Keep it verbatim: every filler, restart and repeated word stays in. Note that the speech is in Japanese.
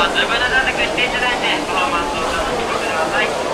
はズームな脱落していただいて、パフォーマンスを楽しんでください。